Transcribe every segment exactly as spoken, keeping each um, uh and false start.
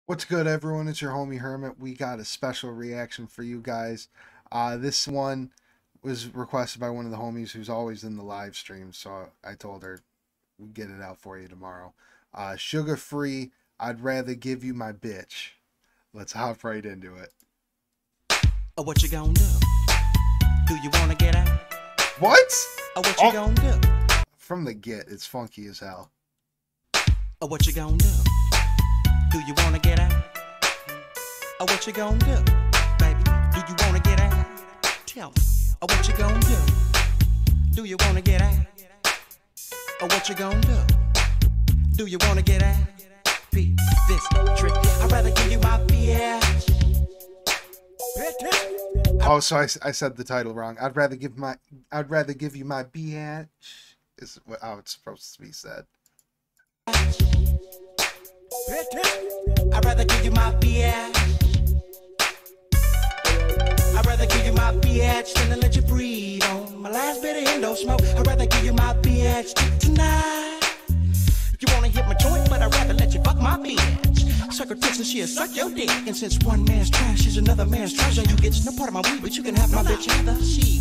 What's good, everyone? It's your homie Hermit. We got a special reaction for you guys. Uh, this one was requested by one of the homies who's always in the live stream, so I told her we'd get it out for you tomorrow. Uh, Sugar Free, I'd rather give you my bitch. Let's hop right into it. Oh, what you gonna do? Do you wanna get out? What? Oh, what you oh. gonna do? From the get, it's funky as hell. Oh, what you gonna do? Do you wanna get out? Oh, what you gonna do? Baby, do you wanna get out? Tell me. Oh, what you gonna do? Do you wanna get out? Oh, what you gonna do? Do you wanna get out? Beat this trick. I'd rather give you my bitch. Oh, so I, I said the title wrong. I'd rather give my I'd rather give you my bitch. Is how it's supposed to be said. I'd rather give you my bitch. I'd rather give you my bitch than to let you breathe on my last bit of endo smoke. I'd rather give you my bitch tonight. You wanna hit my joint, but I'd rather let you fuck my bitch. Suck her tits and she'll suck your dick. And since one man's trash is another man's treasure, you get no part of my weed, but you can have my bitch either. She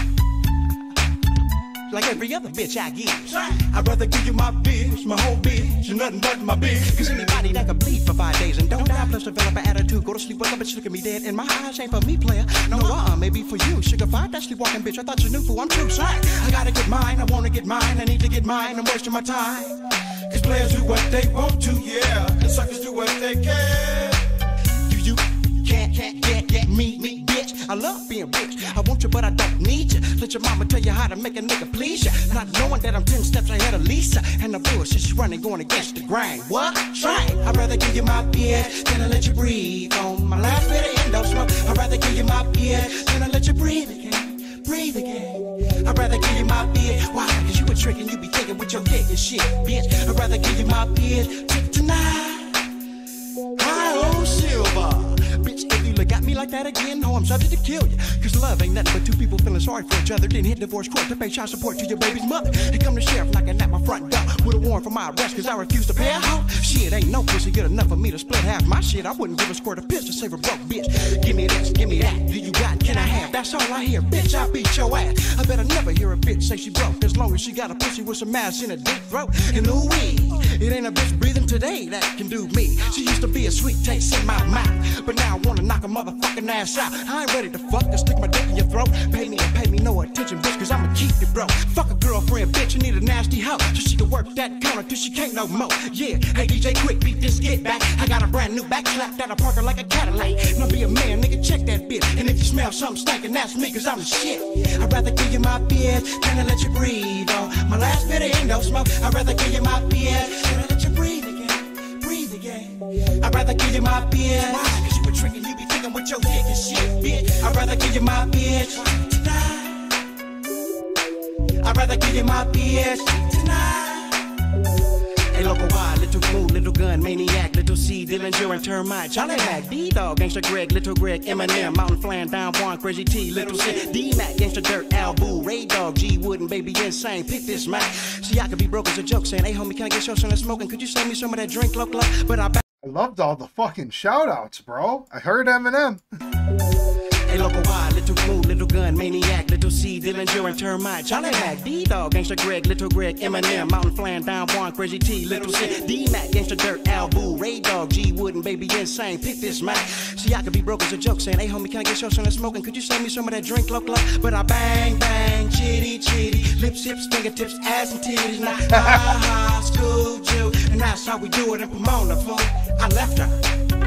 like every other bitch I give. I'd rather give you my bitch, my whole bitch, and nothing but my bitch. Cause anybody that can bleed for five days and don't die, plus develop an attitude, go to sleep, wake up, bitch, look at me dead. And my eyes ain't for me, player. No, uh-uh, maybe for you. Sugar five, that sleepwalking bitch, I thought you knew, fool, I'm too shy. I gotta get mine, I wanna get mine, I need to get mine, I'm wasting my time. Cause players do what they want to, yeah, and suckers do what they can. You, you, can't, can't, get, get me, me, bitch. I love being rich, I want you, but I don't need you. Let your mama tell you how to make a nigga please you. Not knowing that I'm ten steps ahead of Lisa. And the bullshit she's running, going against the grain. What? Try it. I'd rather give you my bitch than to let you breathe on my last bit of endo smoke. I'd rather give you my bitch than to let you breathe again. Breathe again. I'd rather give you my bitch. Why? Cause you a trick and you be thinking with your dick and shit, bitch. I'd rather give you my bitch t tonight. Hi, old silver. Bitch, if you look at me like that again, no, I'm subject to kill you. Cause love ain't nothing but two people feeling sorry for each other. Then hit divorce court to pay child support to your baby's mother. Here come the sheriff knocking at my front door with a warrant for my arrest cause I refuse to pay a hoe. Shit, ain't no pussy good enough for me to split half my shit. I wouldn't give a squirt of piss to save a broke bitch. Give me this, give me that. Do you got, can I have? That's all I hear. Bitch, I beat your ass. I better never hear a bitch say she broke as long as she got a pussy with some ass in a deep throat. And ooh wee, it ain't a bitch breathing today that can do me. She used to be a sweet taste in my mouth, but now I wanna knock a motherfucking ass out. I ain't ready to fuck and stick my dick in your throat. Pay me and pay me no attention, bitch, cause I'ma keep you broke. Fuck a girlfriend, bitch, you need a nasty hoe so she can work that counter till she can't no more. Yeah, hey D J, quick, beat this get back. I got a brand new back slap that'll park her like a Cadillac. Now be a man, nigga, check that bitch. And if you smell something stinking, that's me, cause I'm the shit. I'd rather give you my bitch than to let you breathe on my last bit of endo smoke. I'd rather give you my bitch than to let you breathe again, breathe again. I'd rather give you my bitch. Why? Cause you a trick and you be thinking with your dick and shit, bitch. I'd rather give you my bitch tonight. I'd rather give you my bitch tonight. Hey, local wide, little mood, little gun, maniac, little C, Dillinger and termite, Charlie Mac, D-Dog, Gangsta Greg, Little Greg, Eminem, Mountain Flan, Down Juan, Crazy T, Little C, D-Mac, Gangsta Dirt, Al Boo, Ray Dog, G Wooden, Baby Insane, pick this Mac. See, I could be broke as a joke, saying, hey homie, can I get your son of smoking? Could you send me some of that drink, local? But I I loved all the fucking shout outs, bro. I heard Eminem. Hey, local wide, little mood, little gun, maniac, little C, Dillinger and termite, Charlie Mac, D-Dog, Gangsta Greg, Little Greg, Eminem, Mountain Flan, Down Juan, Crazy T, Little C, D-Mac, Gangsta Dirt, Al Boo, Ray Dog, G Wooden, Baby Insane, pick this Mac. See, I could be broke as a joke, saying, hey homie, can I get your son of smoking? Could you send me some of that drink, local? But I bang, bang, chitty, chitty, lips, hips, fingertips, ass and titties, now, ha, ha, school Jew, and that's how we do it in Pomona, fool. I left her.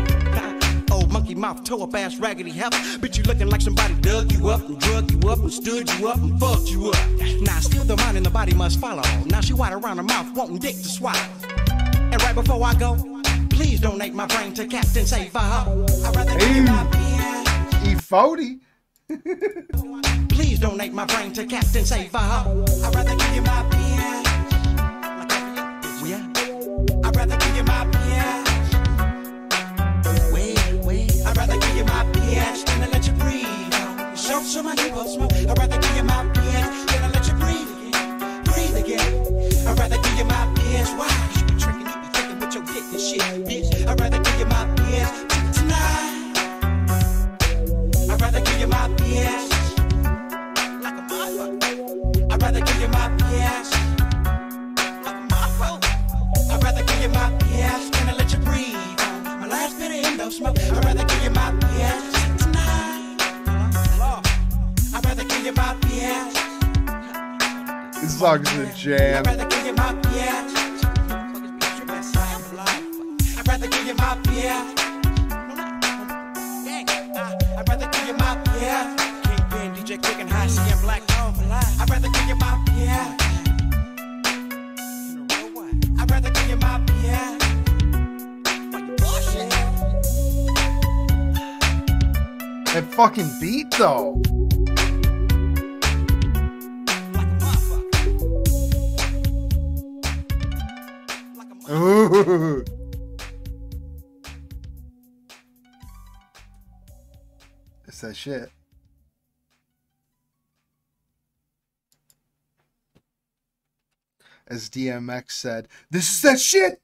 Old monkey mouth, toe up ass, raggedy heifer. Bitch, you looking like somebody dug you up and drug you up and stood you up and fucked you up. Now, still the mind and the body must follow. Now she wide around her mouth, wanting dick to swallow. And right before I go, please donate my brain to Captain Save for her. I'd rather give you my bitch. E forty. Please donate my brain to Captain Save for her. I'd rather give you my bitch. Yeah. I'd rather give you my bitch. I'd rather give you my bitch than to let you breathe on. Show some of you both smoke. I'd rather give you my bitch than to let you breathe again, breathe again. I'd rather give you my bitch. Why? You be tricking, you be thinking with your dick and shit, bitch. I'd rather give you my bitch. love smoke. I'd rather give you my bitch tonight. I'd rather give you my bitch. This song's a jam. I'd rather give you my bitch. I'd rather give you my bitch. I'd rather give you my bitch. Kingpin, D J Quick and High C and Black Dog for life. I'd rather give you my bitch. I'd rather give you my bitch. That fucking beat though. Ooh. It's that shit. As D M X said, this is that shit.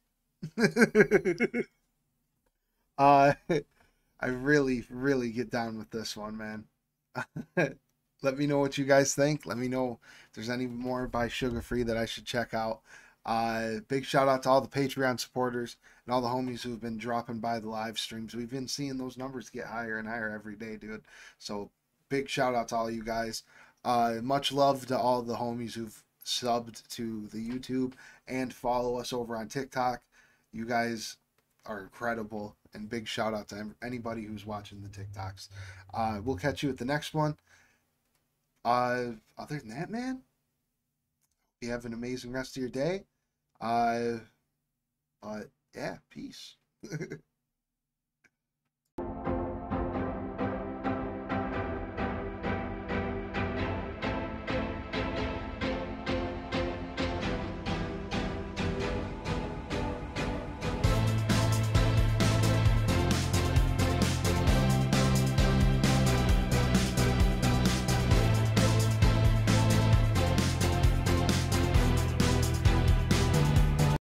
uh, I really, really get down with this one, man. Let me know what you guys think. Let me know if there's any more by Suga Free that I should check out. Uh, big shout out to all the Patreon supporters and all the homies who have been dropping by the live streams. We've been seeing those numbers get higher and higher every day, dude. So big shout out to all you guys. Uh, much love to all the homies who've subbed to the YouTube and follow us over on TikTok. You guys are incredible, and big shout out to anybody who's watching the TikToks. Uh, we'll catch you at the next one. Uh, other than that, man, you have an amazing rest of your day. Uh, but yeah, peace.